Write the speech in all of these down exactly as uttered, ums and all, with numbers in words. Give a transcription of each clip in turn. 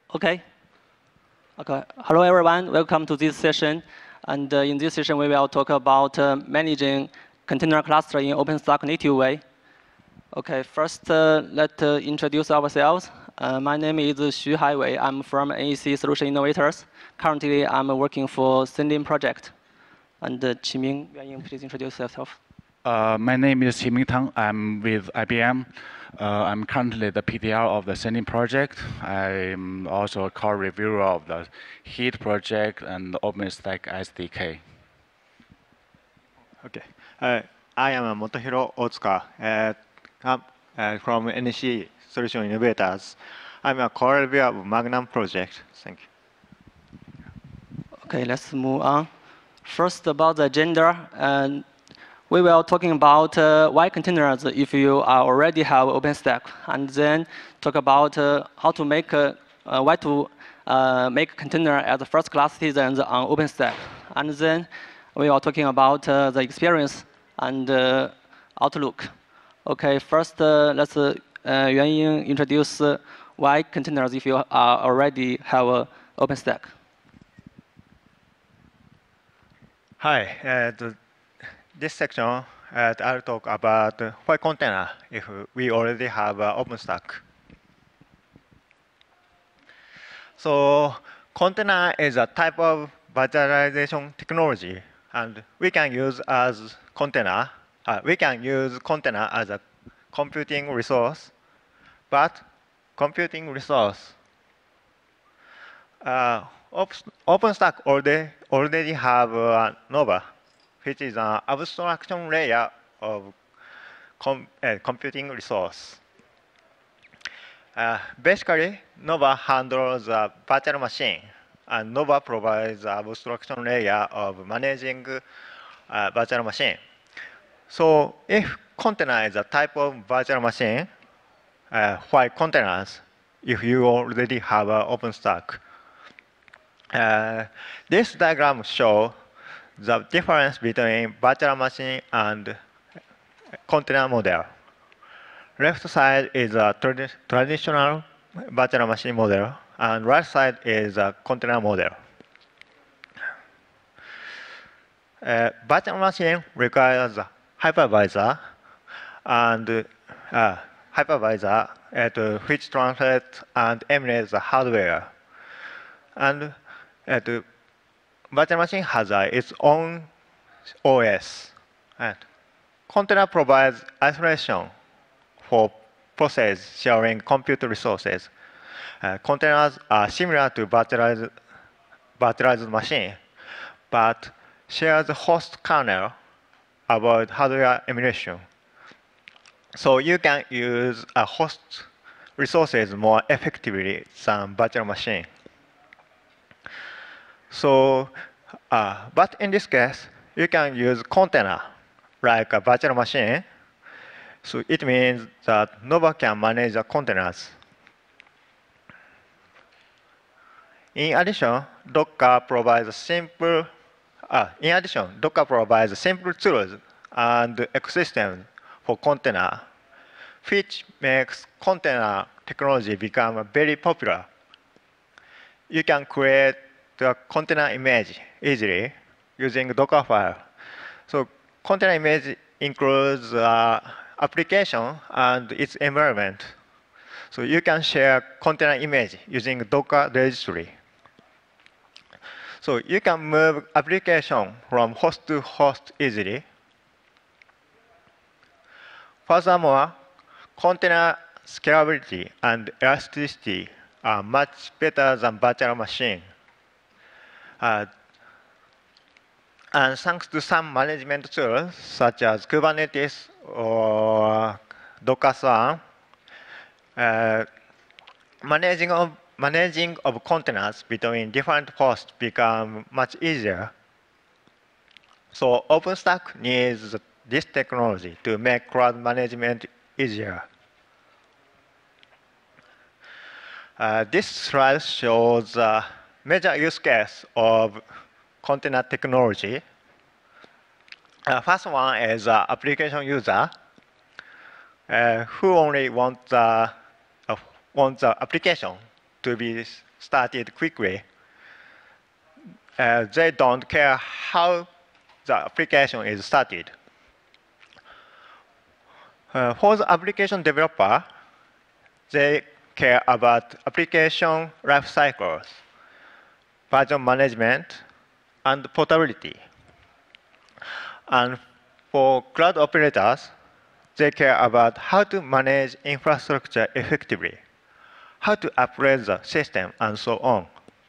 Okay. Okay. Hello, everyone. Welcome to this session. And uh, in this session, we will talk about uh, managing container cluster in OpenStack native way. Okay. First, uh, let's uh, introduce ourselves. Uh, my name is Xu Haiwei. I'm from N E C Solution Innovators. Currently, I'm working for Sending project. And uh, Qiming, please introduce yourself. Uh, my name is Qiming Tang. I'm with I B M. Uh, I'm currently the P T R of the Sending project. I'm also a core reviewer of the Heat project and the OpenStack S D K. Okay. Uh, I am Motohiro Otsuka uh, um, uh, from N E C Solution Innovators. I'm a core reviewer of Magnum project. Thank you. Okay, let's move on. First, about the agenda. And we will talking about uh, why containers if you are already have OpenStack, and then talk about uh, how to make uh, uh, why to uh, make container as a first-class citizens on OpenStack, and then we are talking about uh, the experience and uh, outlook. Okay, first uh, let's uh, Yuanying introduce uh, why containers if you are already have uh, OpenStack. Hi. Uh, the, this section, uh, I'll talk about uh, why container if we already have uh, OpenStack. So container is a type of virtualization technology, and we can use as container. Uh, we can use container as a computing resource, but computing resource. Uh, OpenStack already already have uh, Nova, which is an abstraction layer of com uh, computing resource. Uh, basically, Nova handles a virtual machine, and Nova provides an abstraction layer of managing uh, virtual machine. So if container is a type of virtual machine, uh, why containers if you already have an OpenStack? Uh, this diagram shows the difference between virtual machine and container model. Left side is a tradi traditional virtual machine model, and right side is a container model. Uh, virtual machine requires a hypervisor and uh, hypervisor at uh, which translates and emulates the hardware. And uh, the virtual machine has uh, its own O S. And container provides isolation for process sharing compute resources. Uh, containers are similar to virtualized, virtualized machine, but share the host kernel, avoid hardware emulation. So you can use a host resources more effectively than virtual machine. So, uh, but in this case, you can use container like a virtual machine. So it means that Nova can manage the containers. In addition, Docker provides a simple. Uh, in addition, Docker provides simple tools and ecosystem for container, which makes container technology become very popular. You can create the container image easily using Docker file. So container image includes uh, application and its environment. So you can share container image using Docker registry. So you can move application from host to host easily. Furthermore, container scalability and elasticity are much better than virtual machine. Uh, and thanks to some management tools such as Kubernetes or Docker Swarm, uh, managing of managing of containers between different hosts become much easier. So OpenStack needs this technology to make cloud management easier. Uh, this slide shows a major use case of container technology. Uh, first one is uh, application user uh, who only wants uh, uh, wants the application to be started quickly. Uh, they don't care how the application is started. Uh, for the application developer, they care about application life cycles, version management, and portability. And for cloud operators, they care about how to manage infrastructure effectively, how to upgrade the system, and so on.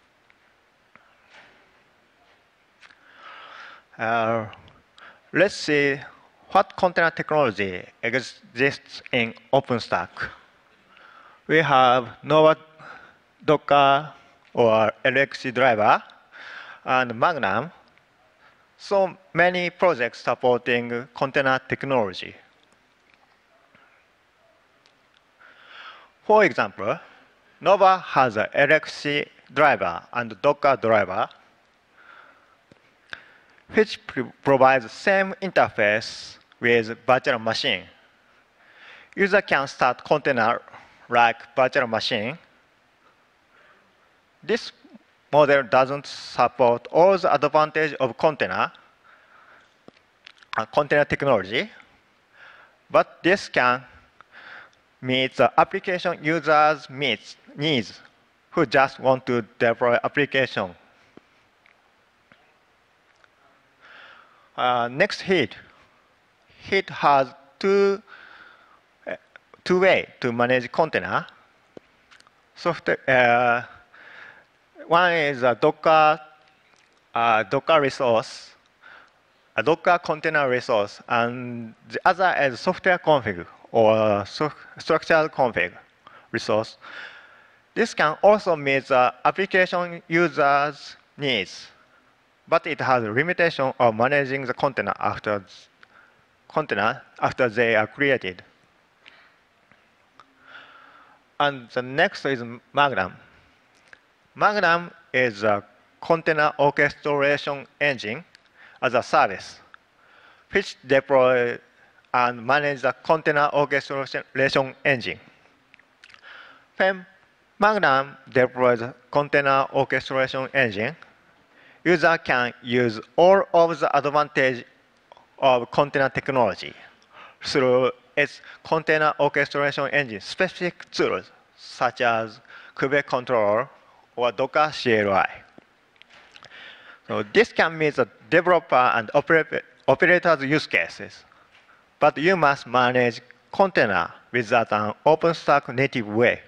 Uh, let's see what container technology exists in OpenStack. We have Nova Docker or L X C driver and Magnum. So many projects supporting container technology. For example, Nova has a L X C driver and Docker driver, which provides the same interface with virtual machine. User can start container like virtual machine. This model doesn't support all the advantage of container, uh, container technology, but this can meet the application users' needs, needs who just want to deploy application. Uh, next, Heat. Heat has two, uh, two ways to manage container. Software, uh, one is a Docker, uh, Docker resource, a Docker container resource, and the other is software config or so structured config resource. This can also meet the application users' needs, but it has a limitation of managing the container after container after they are created. And the next is Magnum. Magnum is a container orchestration engine as a service, which deploys and manages the container orchestration engine. When Magnum deploys a container orchestration engine, user can use all of the advantage of container technology through its container orchestration engine specific tools such as Kube controller or Docker C L I. So this can meet the developer and oper operator's use cases, but you must manage container without an OpenStack native way.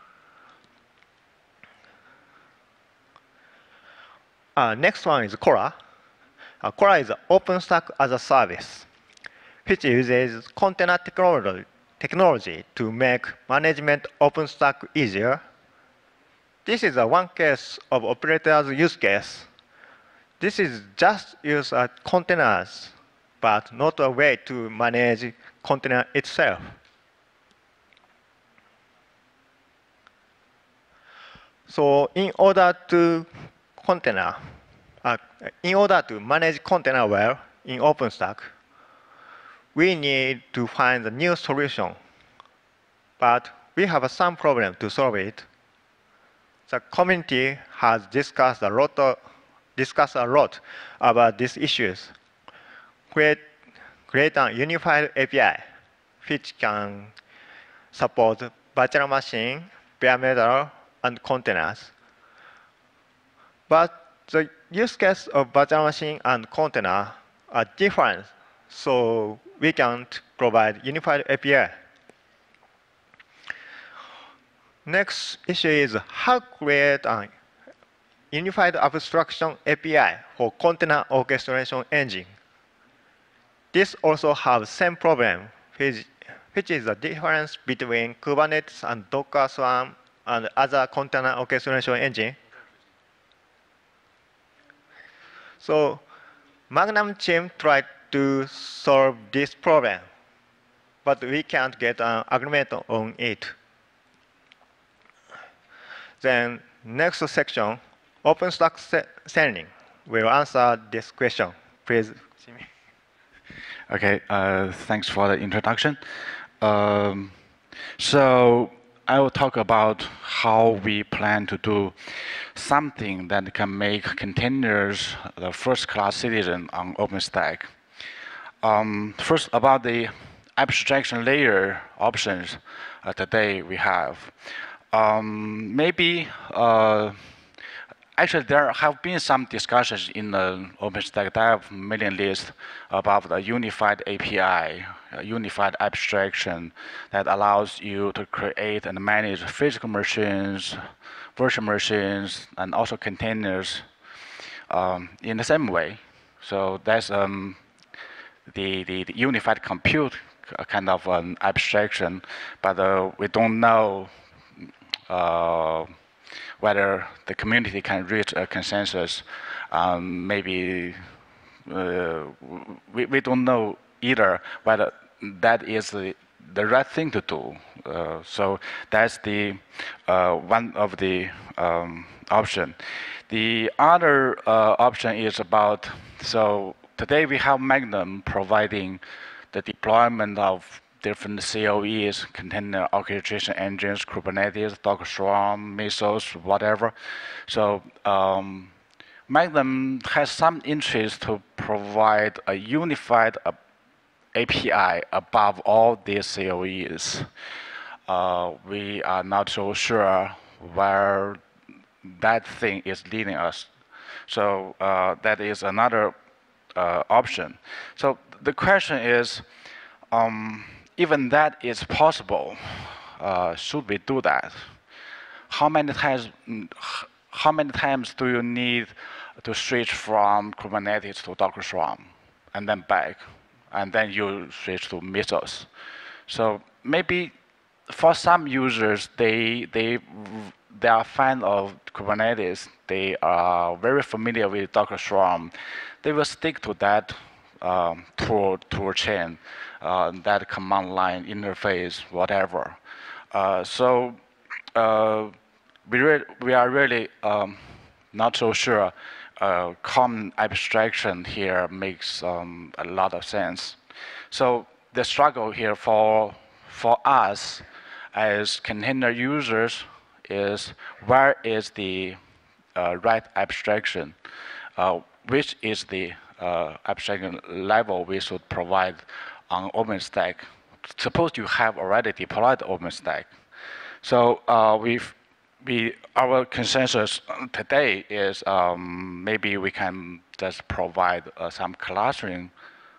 Uh, next one is Cora. Uh, Cora is OpenStack as a service, which uses container technology, technology to make management OpenStack easier. This is a one case of operator's use case. This is just use uh, containers, but not a way to manage container itself. So in order to container, uh, in order to manage container well in OpenStack, we need to find a new solution. But we have some problem to solve it. The community has discussed a lot, of, discussed a lot about these issues. Create, create a unified A P I, which can support virtual machine, bare metal, and containers. But the use case of virtual machine and container are different, so we can't provide unified A P I. Next issue is how to create a unified abstraction A P I for container orchestration engine. This also has same problem, which, which is the difference between Kubernetes and Docker Swarm and other container orchestration engine. So Magnum team tried to solve this problem, but we can't get an agreement on it. Then next section, OpenStack sending will answer this question. Please, Jimmy. Okay, uh, thanks for the introduction. Um, so I will talk about how we plan to do something that can make containers the first-class citizen on OpenStack. Um, first, about the abstraction layer options uh, today we have. Um, maybe uh, Actually, there have been some discussions in the OpenStack dev mailing list about the unified A P I, a unified abstraction that allows you to create and manage physical machines, virtual machines, and also containers um, in the same way. So that's um, the, the, the unified compute kind of an abstraction, but uh, we don't know uh, whether the community can reach a consensus. Um, maybe uh, we, we don't know either whether that is the, the right thing to do. Uh, so that's the uh, one of the um, option. The other uh, option is about, so today we have Magnum providing the deployment of different C O Es, container orchestration engines, Kubernetes, Docker Swarm, Mesos, whatever. So um, Magnum has some interest to provide a unified uh, A P I above all these C O Es. Uh, we are not so sure where that thing is leading us. So uh, that is another uh, option. So the question is, um, even that is possible, uh, should we do that? How many times, how many times do you need to switch from Kubernetes to Docker Swarm, and then back, and then you switch to Mesos? So maybe for some users, they they they are fan of Kubernetes. They are very familiar with Docker Swarm. They will stick to that um, tool tool chain, uh, that command line interface, whatever. Uh, so uh, we re we are really um, not so sure. Uh, common abstraction here makes um, a lot of sense. So the struggle here for for us as container users is where is the uh, right abstraction, uh, which is the uh, abstraction level we should provide on OpenStack. Suppose you have already deployed OpenStack. So uh, we've, we, our consensus today is um, maybe we can just provide uh, some clustering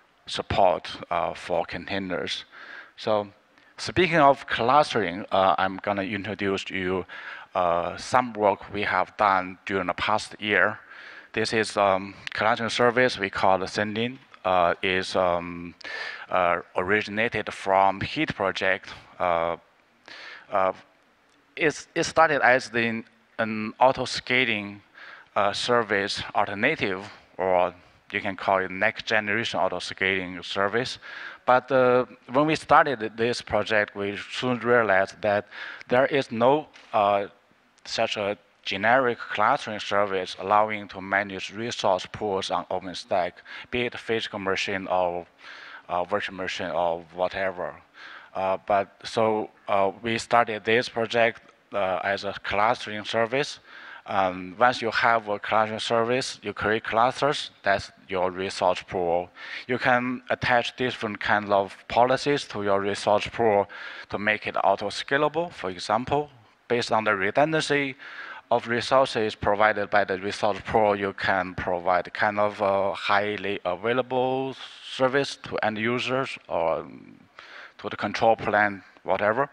support uh, for containers. So speaking of clustering, uh, I'm going to introduce you uh, some work we have done during the past year. This is um, clustering service we call the Sending. Uh, is um, uh, originated from Heat project. Uh, uh, it's, it started as the, an auto-scaling uh, service alternative, or you can call it next generation auto-scaling service. But uh, when we started this project, we soon realized that there is no uh, such a generic clustering service allowing to manage resource pools on OpenStack, be it physical machine or uh, virtual machine or whatever. Uh, but so uh, we started this project uh, as a clustering service. Um, once you have a clustering service, you create clusters. That's your resource pool. You can attach different kinds of policies to your resource pool to make it auto-scalable. For example, based on the redundancy of resources provided by the resource pool, you can provide kind of a highly available service to end users or to the control plane, whatever.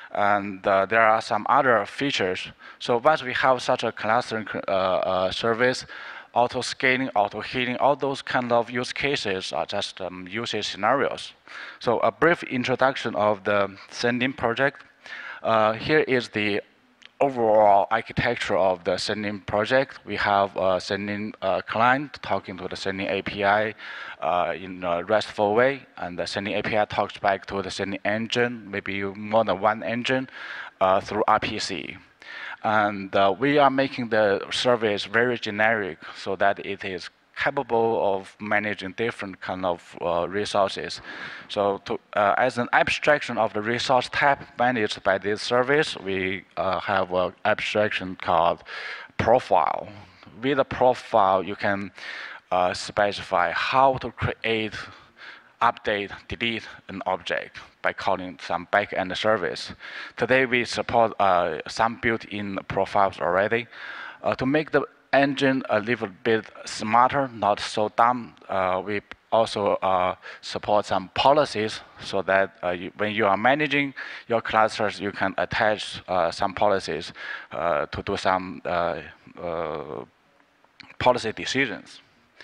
And uh, there are some other features. So once we have such a clustering uh, uh, service, auto-scaling, auto-healing, all those kind of use cases are just um, usage scenarios. So a brief introduction of the Sending project. Uh, here is the overall architecture of the Sending project. We have a Sending uh, client talking to the Sending A P I uh, in a RESTful way, and the Sending A P I talks back to the Sending engine, maybe more than one engine, uh, through R P C. And uh, we are making the service very generic so that it is capable of managing different kind of uh, resources. So to, uh, as an abstraction of the resource type managed by this service, we uh, have an abstraction called profile. With a profile, you can uh, specify how to create, update, delete an object by calling some back-end service. Today, we support uh, some built-in profiles already. Uh, to make the engine a little bit smarter, not so dumb, uh, we also uh, support some policies so that uh, you, when you are managing your clusters, you can attach uh, some policies uh, to do some uh, uh, policy decisions.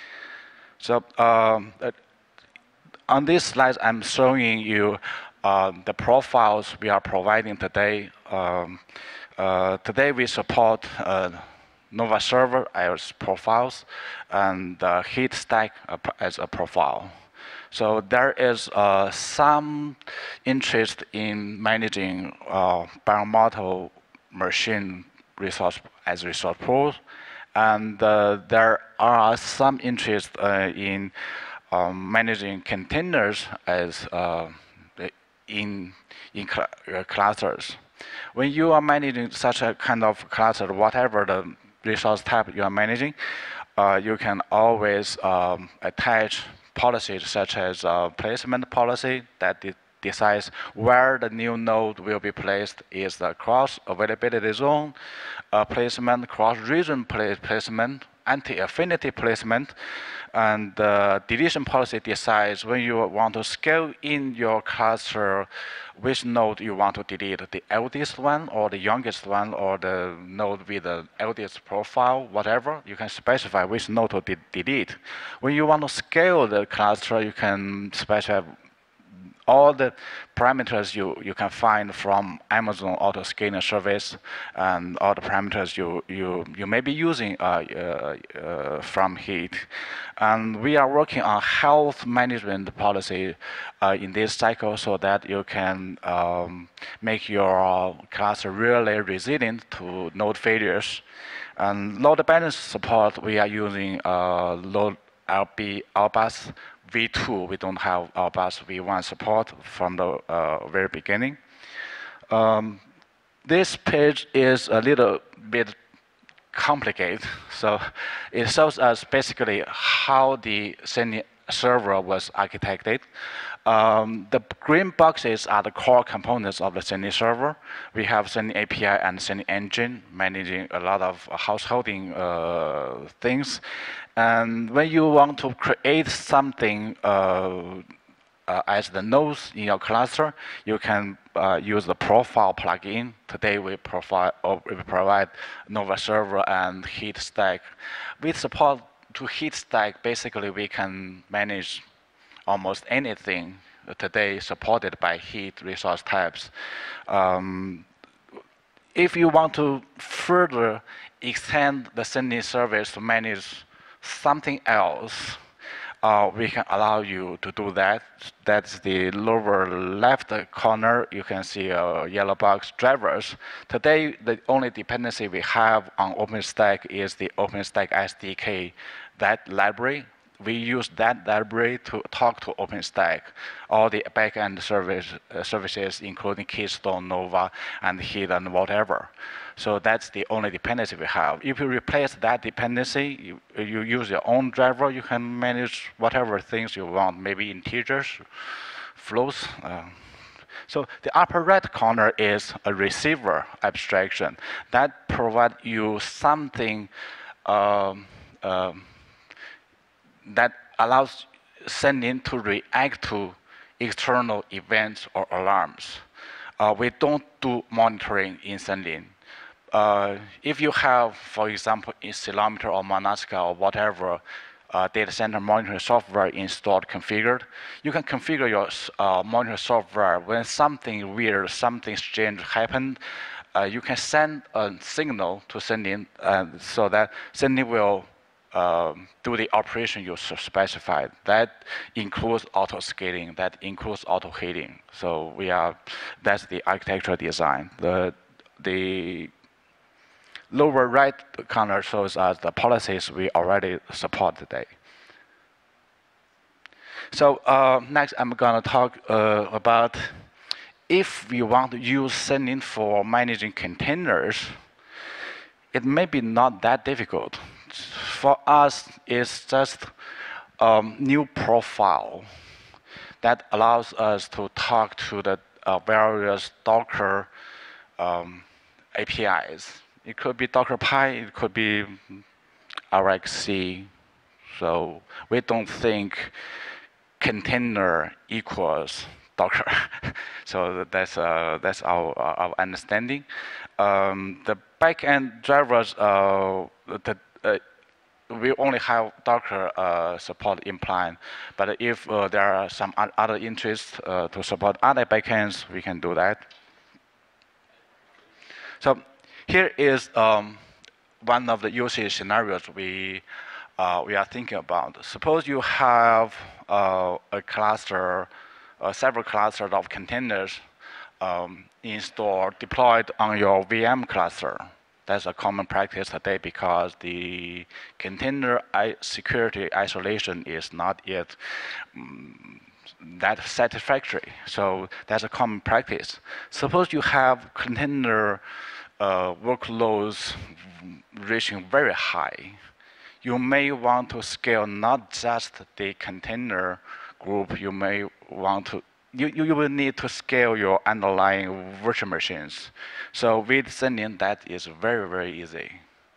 So um, uh, on this slide, I'm showing you uh, the profiles we are providing today. Um, uh, today, we support uh, Nova Server as profiles and uh, heat stack as a profile. So there is uh, some interest in managing uh, bare metal machine resource as resource pools, and uh, there are some interest uh, in um, managing containers as uh, in in cl uh, clusters. When you are managing such a kind of cluster, whatever the resource type you are managing, uh, you can always um, attach policies such as uh, placement policy that de decides where the new node will be placed, is the cross availability zone uh, placement, cross region placement, anti-affinity placement, and the deletion policy decides when you want to scale in your cluster which node you want to delete, the eldest one or the youngest one or the node with the eldest profile, whatever. You can specify which node to de delete. When you want to scale the cluster, you can specify all the parameters you, you can find from Amazon auto scaling service and all the parameters you, you, you may be using uh, uh, uh, from Heat. And we are working on health management policy uh, in this cycle so that you can um, make your cluster really resilient to node failures. And load balance support, we are using uh, load L B L bus V two. We don't have L bus V one support from the uh, very beginning. Um, this page is a little bit complicated. So it shows us basically how the Sydney server was architected. Um, the green boxes are the core components of the Sydney server. We have Sydney A P I and Sydney engine managing a lot of householding uh, things. And when you want to create something uh, uh, as the nodes in your cluster, you can uh, use the profile plugin. Today we provide, or we provide Nova Server and Heat Stack. With support to Heat Stack, basically we can manage almost anything today supported by Heat resource types. Um, if you want to further extend the Sydney service to manage something else, uh, we can allow you to do that. That's the lower left corner. You can see a yellow box drivers. Today, the only dependency we have on OpenStack is the OpenStack S D K, that library. We use that library to talk to OpenStack, all the backend service, uh, services, including Keystone, Nova, and Heat, and whatever. So that's the only dependency we have. If you replace that dependency, you, you use your own driver, you can manage whatever things you want, maybe integers, floats. Uh, So the upper right corner is a receiver abstraction that provides you something um, um, that allows sending to react to external events or alarms. Uh, we don't do monitoring in sending. Uh, if you have, for example, Accelerometer or Monasca or whatever uh, data center monitoring software installed, configured, you can configure your uh, monitoring software. When something weird, something strange happened, uh, you can send a signal to sending uh, so that sending will Um, do the operation you specified. That includes auto scaling. That includes auto heating. So we are. That's the architectural design. The the lower right corner shows us the policies we already support today. So uh, next, I'm gonna talk uh, about if we want to use Selenium for managing containers. It may be not that difficult. For us, it's just a new profile that allows us to talk to the uh, various Docker um, A P Is. It could be Docker Py, it could be R X C. So we don't think container equals Docker. So that's uh, that's our our understanding. Um, the backend drivers, uh, the, uh, we only have Docker uh, support implied, but if uh, there are some other interests uh, to support other backends, we can do that. So here is um, one of the usage scenarios we uh, we are thinking about. Suppose you have uh, a cluster, uh, several clusters of containers um, installed, deployed on your V M cluster. That's a common practice today because the container security isolation is not yet um, that satisfactory. So that's a common practice. Suppose you have container uh, workloads reaching very high. You may want to scale not just the container group, you may want to You, you will need to scale your underlying virtual machines. So with Selenium, that is very, very easy.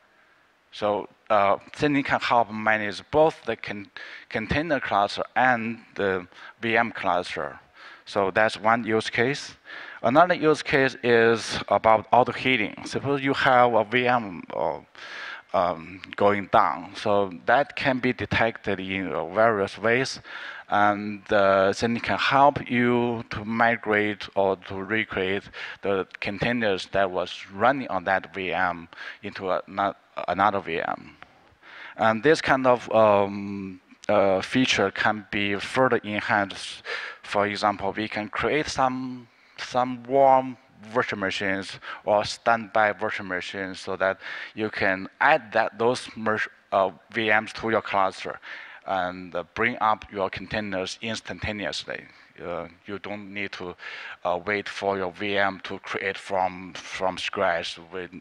So uh, Selenium can help manage both the con container cluster and the V M cluster. So that's one use case. Another use case is about auto-heating. Suppose you have a V M uh, um, going down. So that can be detected in uh, various ways. And uh, Selenium can help you to migrate or to recreate the containers that was running on that V M into a, not, another V M. And this kind of um, uh, feature can be further enhanced. For example, we can create some, some warm virtual machines or standby virtual machines so that you can add that, those uh, V Ms to your cluster and uh, bring up your containers instantaneously. Uh, you don't need to uh, wait for your V M to create from from scratch with,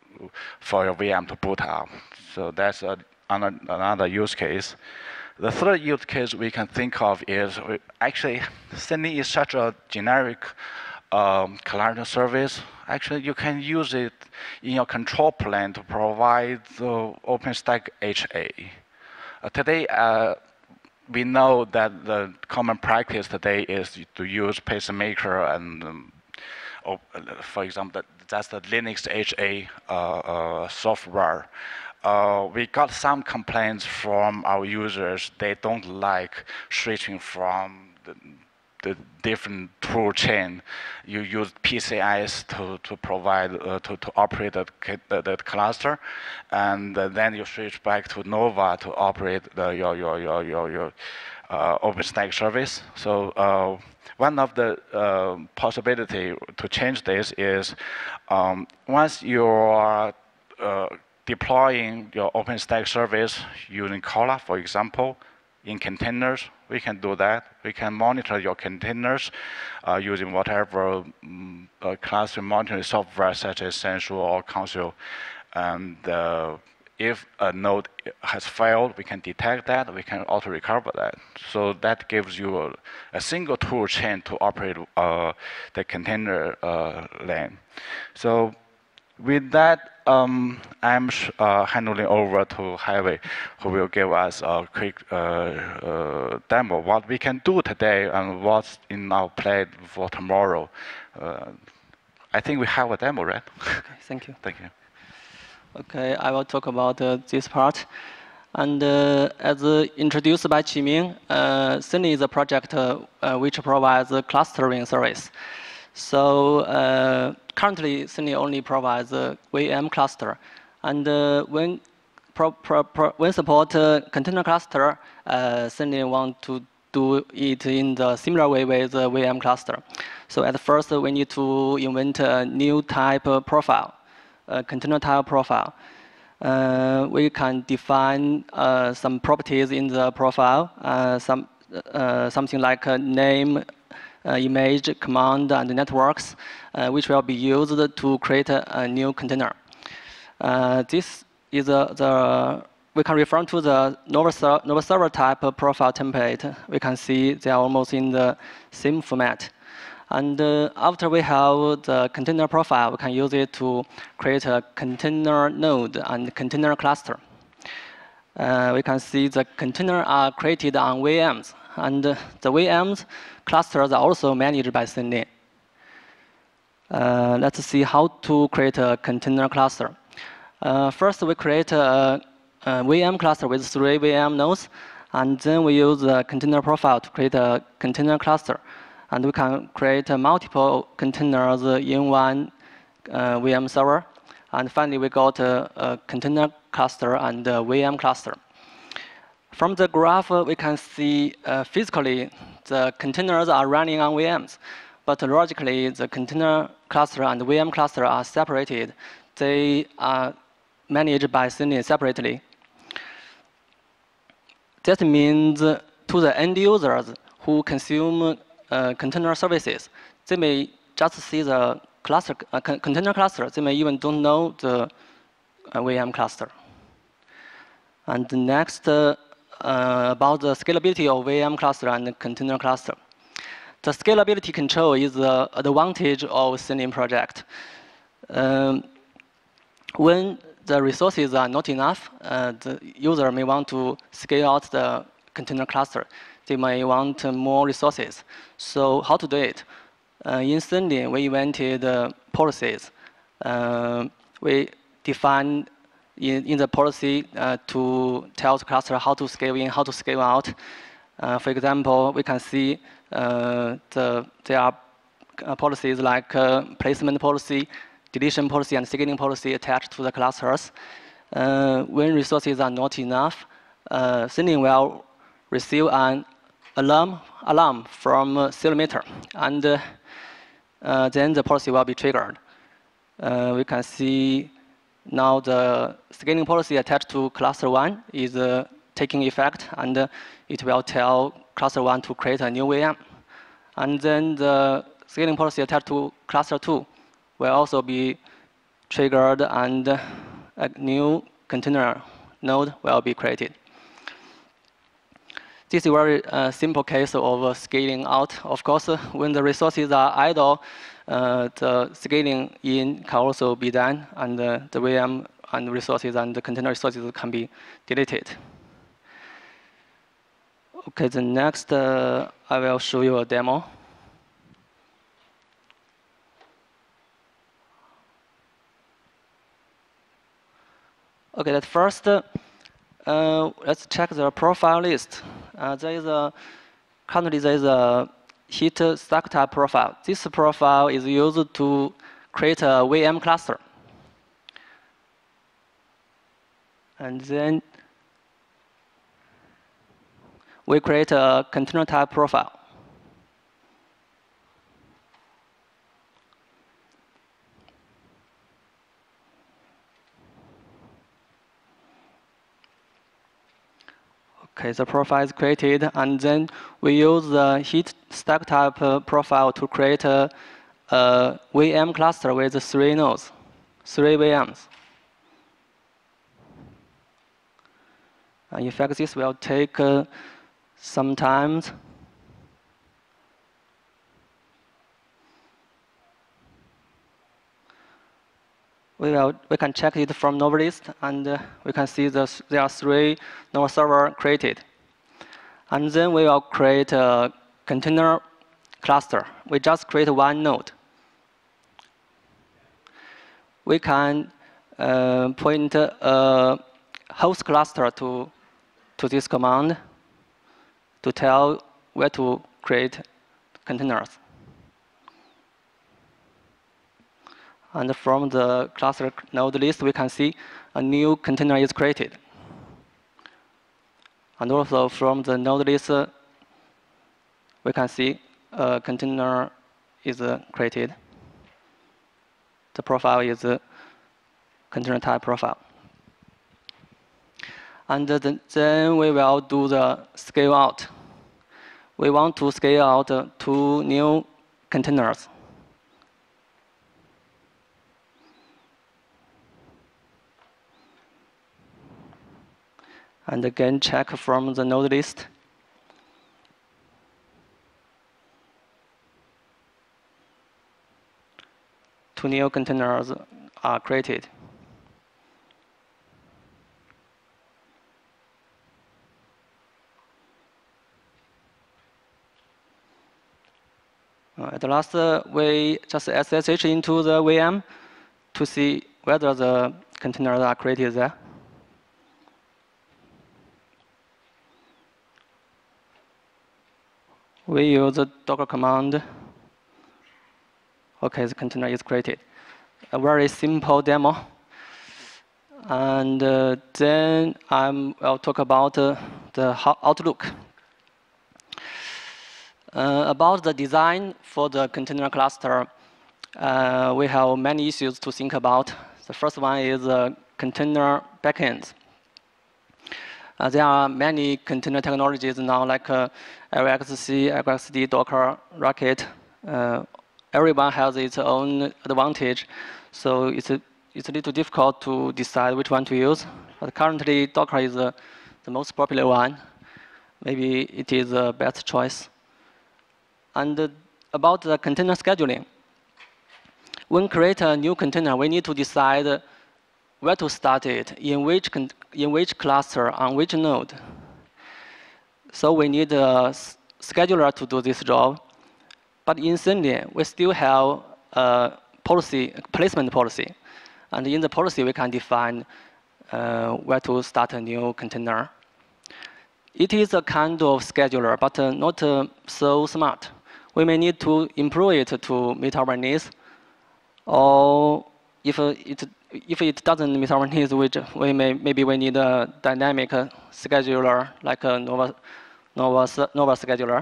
for your V M to boot up. So that's a, another use case. The third use case we can think of is we, actually Selenium is such a generic um, collateral service. Actually, you can use it in your control plane to provide the OpenStack H A. Uh, today, uh, we know that the common practice today is to use pacemaker and, um, oh, for example, that's the Linux H A uh, uh, software. Uh, we got some complaints from our users. They don't like switching from the, the different tool chain. You use P C Is to, to provide, uh, to, to operate the, the, the cluster, and uh, then you switch back to Nova to operate the, your, your, your, your, your uh, OpenStack service. So uh, one of the uh, possibility to change this is um, once you are uh, deploying your OpenStack service using Cola, for example, in containers, we can do that. We can monitor your containers uh, using whatever um, uh, cluster monitoring software such as Sensu or Consul. And uh, if a node has failed, we can detect that. We can auto-recover that. So that gives you a, a single tool chain to operate uh, the container uh, lane. So with that, um, I'm uh, handing over to Harvey, who will give us a quick uh, uh, demo what we can do today and what's in our plan for tomorrow. Uh, I think we have a demo, right? Okay, thank you. Thank you. Okay, I will talk about uh, this part. And uh, as uh, introduced by Qiming, uh, Selenium is a project uh, uh, which provides a clustering service. So uh, currently, Selenium only provides a V M cluster. And uh, when, pro, pro, pro, when support uh, container cluster, uh, Selenium want to do it in the similar way with the V M cluster. So at first, we need to invent a new type of profile, a container type profile. Uh, we can define uh, some properties in the profile, uh, some uh, something like a name, uh, image, command, and networks, uh, which will be used to create a, a new container. Uh, this is a, the we can refer to the Nova, ser Nova server type profile template. We can see they are almost in the same format. And uh, after we have the container profile, we can use it to create a container node and container cluster. Uh, we can see the containers are created on V Ms, and uh, the V Ms clusters are also managed by Selenium. Uh, let's see how to create a container cluster. Uh, first, we create a, a V M cluster with three V M nodes, and then we use the container profile to create a container cluster. And we can create uh, multiple containers in one uh, V M server. And finally, we got a, a container cluster and a V M cluster. From the graph, uh, we can see uh, physically the containers are running on V Ms. But logically, the container cluster and the V M cluster are separated. They are managed by Selenium separately. That means uh, to the end users who consume uh, container services, they may just see the cluster, uh, con container cluster. They may even don't know the uh, V M cluster. And next, uh, uh, about the scalability of V M cluster and container cluster. The scalability control is the advantage of Selenium project. Um, when the resources are not enough, uh, the user may want to scale out the container cluster. They may want uh, more resources. So how to do it? Uh, in Selenium, we invented uh, policies. Uh, we define in, in the policy uh, to tell the cluster how to scale in, how to scale out. Uh, for example, we can see uh, the, there are uh, policies like uh, placement policy, deletion policy, and scaling policy attached to the clusters. Uh, when resources are not enough, uh, Selenium will receive an alarm, alarm from uh, Ceilometer, and uh, uh, then the policy will be triggered. Uh, we can see now the scaling policy attached to cluster one is uh, taking effect, and uh, it will tell cluster one to create a new V M. And then the scaling policy attached to cluster two will also be triggered, and a new container node will be created. This is a very uh, simple case of uh, scaling out. Of course, uh, when the resources are idle, uh, the scaling in can also be done, and uh, the V M and resources and the container resources can be deleted. Okay, the next, uh, I will show you a demo. Okay, at first, uh, uh, let's check the profile list. Uh, there is a, currently there is a heat stack type profile. This profile is used to create a V M cluster. And then we create a container type profile. Okay, the profile is created, and then we use the heat stack type uh, profile to create a, a V M cluster with three nodes, three V Ms. Uh, in fact, this will take uh, some time. We, will, we can check it from node list, and uh, we can see that there are three node servers created. And then we will create a container cluster. We just create one node. We can uh, point a host cluster to, to this command to tell where to create containers. And from the cluster node list, we can see a new container is created. And also from the node list, uh, we can see a container is uh, created. The profile is a container type profile. And uh, then we will do the scale out. we want to scale out uh, to new containers. And again, check from the node list. Two new containers are created. Uh, at last, uh, we just S S H into the V M to see whether the containers are created there. We use the Docker command. OK, the container is created. A very simple demo. And uh, then I'm, I'll talk about uh, the outlook. Uh, about the design for the container cluster, uh, we have many issues to think about. The first one is uh, container backends. Uh, there are many container technologies now, like uh, L X C, L X D, Docker, Rocket. Uh, everyone has its own advantage, so it's a, it's a little difficult to decide which one to use. But currently, Docker is uh, the most popular one. Maybe it is the best choice. And uh, about the container scheduling, when create a new container, we need to decide where to start it, in which, in which cluster, on which node. So we need a scheduler to do this job. But in Selenium, we still have a policy, placement policy. And in the policy, we can define uh, where to start a new container. It is a kind of scheduler, but uh, not uh, so smart. We may need to improve it to meet our needs. Or if uh, it if it doesn't meet our needs, we, we may maybe we need a dynamic uh, scheduler like a Nova Nova Nova scheduler.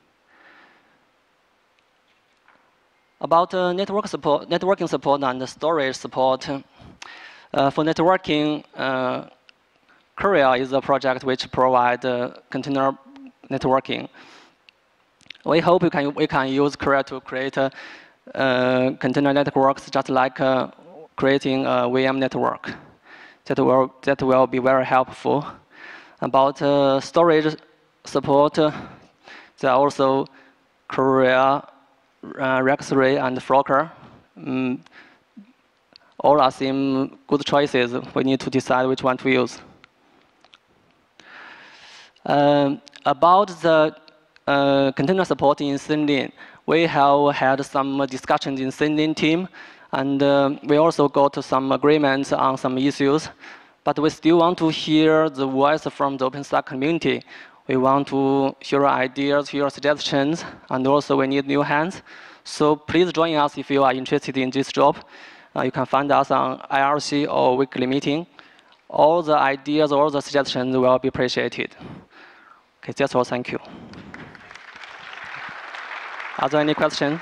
About uh, network support, networking support and storage support. Uh, for networking, uh, Courier is a project which provides uh, container networking. We hope we can we can use Courier to create uh, uh, container networks, just like uh, creating a V M network. That will that will be very helpful. About uh, storage support, uh, there are also Courier, uh, Rexray, and Flocker. Um, all are seem good choices. We need to decide which one to use. Um, about the uh, container support in Selenium, we have had some discussions in Selenium team, and uh, we also got some agreements on some issues. But we still want to hear the voice from the OpenStack community. We want to hear ideas, hear suggestions, and also we need new hands. So please join us if you are interested in this job. Uh, you can find us on I R C or weekly meeting. All the ideas, all the suggestions will be appreciated. Okay, that's all. Thank you. Are there any questions?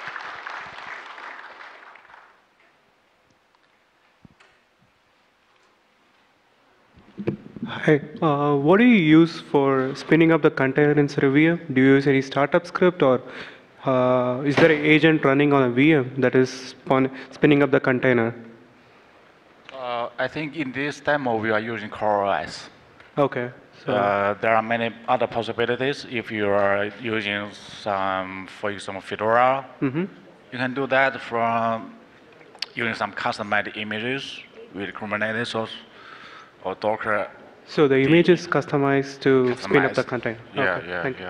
Hi. Uh, what do you use for spinning up the container in a V M? Do you use any startup script, or uh, is there an agent running on a V M that is spun, spinning up the container? Uh, I think in this demo, we are using CoreOS. Okay. So uh, there are many other possibilities. If you are using some, for example, Fedora, mm-hmm. you can do that from using some customized images with Kubernetes or, or Docker. So the image is customized to customized. spin up the container. Yeah, okay. yeah, Thank yeah.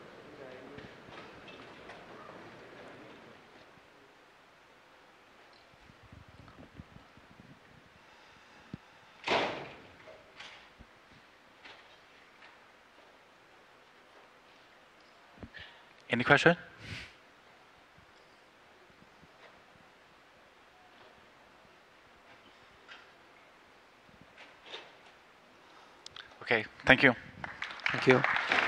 Any question? Okay, thank you. Thank you.